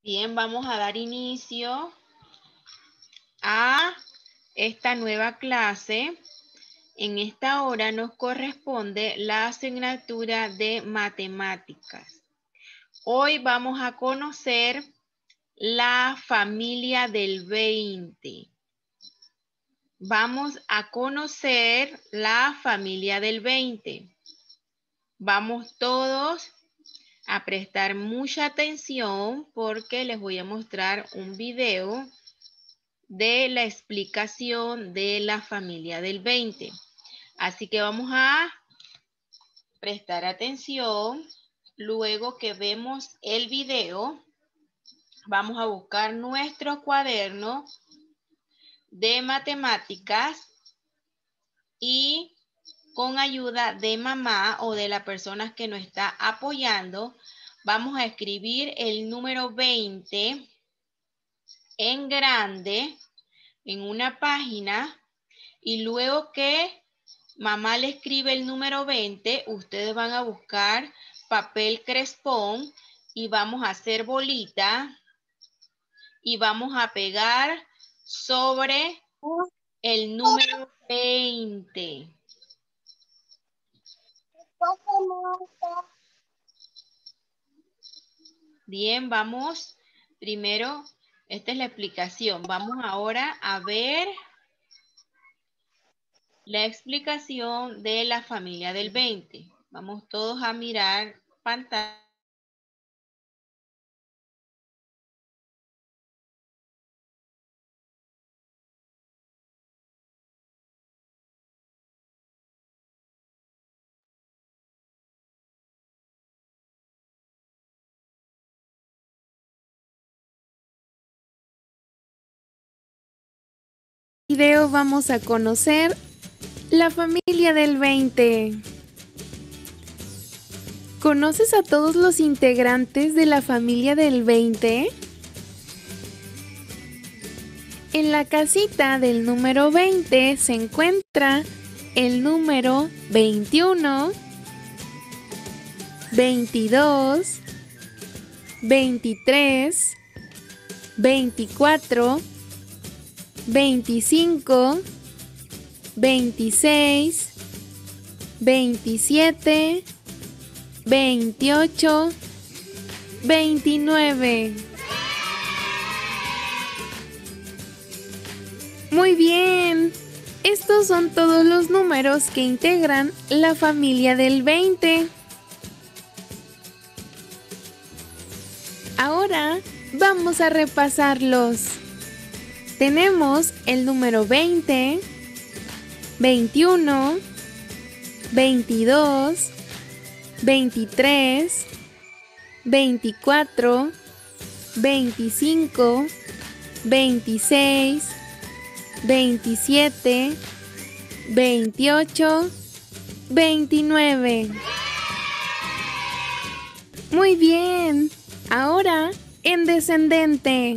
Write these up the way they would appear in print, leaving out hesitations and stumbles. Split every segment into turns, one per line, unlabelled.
Bien, vamos a dar inicio a esta nueva clase. En esta hora nos corresponde la asignatura de matemáticas. Hoy vamos a conocer la familia del 20. Vamos a conocer la familia del 20. Vamos todos a prestar mucha atención porque les voy a mostrar un video de la explicación de la familia del 20. Así que vamos a prestar atención. Luego que vemos el video, vamos a buscar nuestro cuaderno de matemáticas y con ayuda de mamá o de la persona que nos está apoyando, vamos a escribir el número 20 en grande en una página y luego que mamá le escribe el número 20, ustedes van a buscar papel crespón y vamos a hacer bolita y vamos a pegar sobre el número 20. Bien, vamos primero, esta es la explicación. Vamos ahora a ver la explicación de la familia del 20. Vamos todos a mirar pantalla.
En este video vamos a conocer la familia del 20. ¿Conoces a todos los integrantes de la familia del 20? En la casita del número 20 se encuentra el número 21, 22, 23, 24, 25, 26, 27, 28, 29. Muy bien, estos son todos los números que integran la familia del 20. Ahora vamos a repasarlos. Tenemos el número 20, 21, 22, 23, 24, 25, 26, 27, 28, 29. Muy bien, ahora en descendente.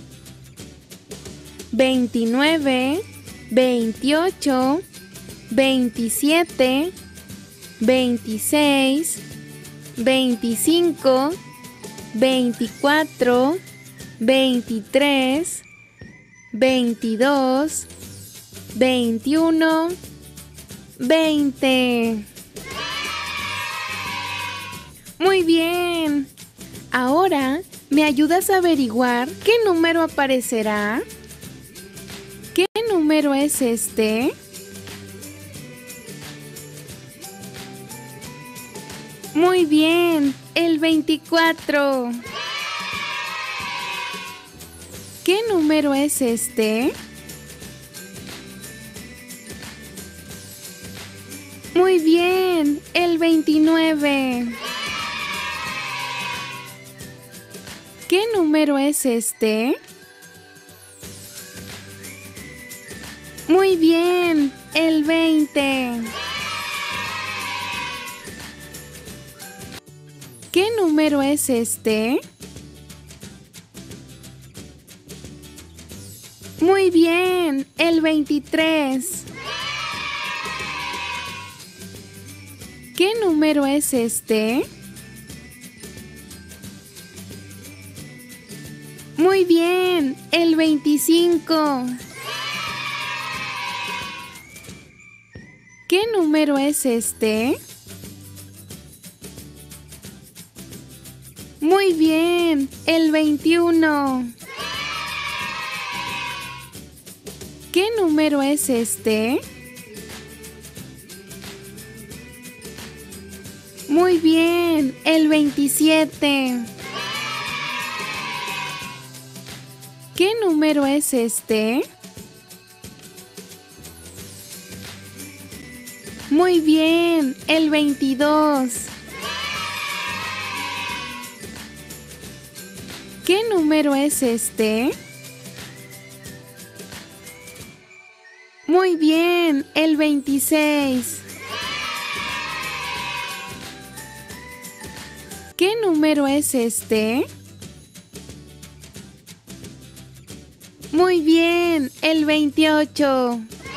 29, 28, 27, 26, 25, 24, 23, 22, 21, 20. Muy bien. Ahora, ¿me ayudas a averiguar qué número aparecerá? ¿Qué número es este? Muy bien, el 24. ¿Qué número es este? Muy bien, el 29. ¿Qué número es este? Muy bien, el 20. ¿Qué número es este? Muy bien, el 23. ¿Qué número es este? Muy bien, el 25. ¿Qué número es este? Muy bien, el 21. ¿Qué número es este? Muy bien, el 27. ¿Qué número es este? Muy bien, el 22. ¿Qué número es este? Muy bien, el 26. ¿Qué número es este? Muy bien, el 28.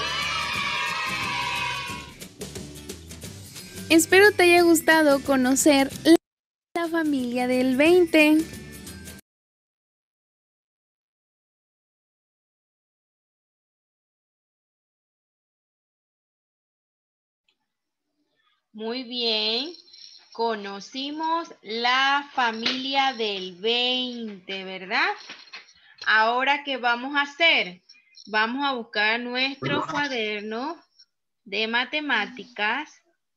Espero te haya gustado conocer la familia del 20.
Muy bien. Conocimos la familia del 20, ¿verdad? Ahora, ¿qué vamos a hacer? Vamos a buscar nuestro cuaderno de matemáticas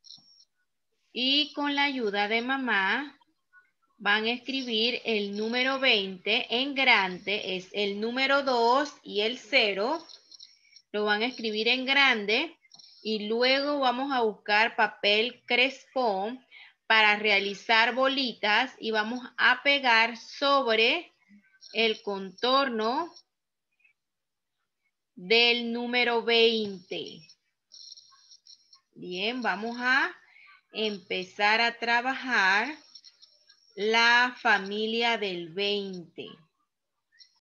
y con la ayuda de mamá van a escribir el número 20 en grande, es el número 2 y el 0. Lo van a escribir en grande y luego vamos a buscar papel crespón para realizar bolitas y vamos a pegar sobre el contorno del número 20. Bien, vamos a empezar a trabajar la familia del 20.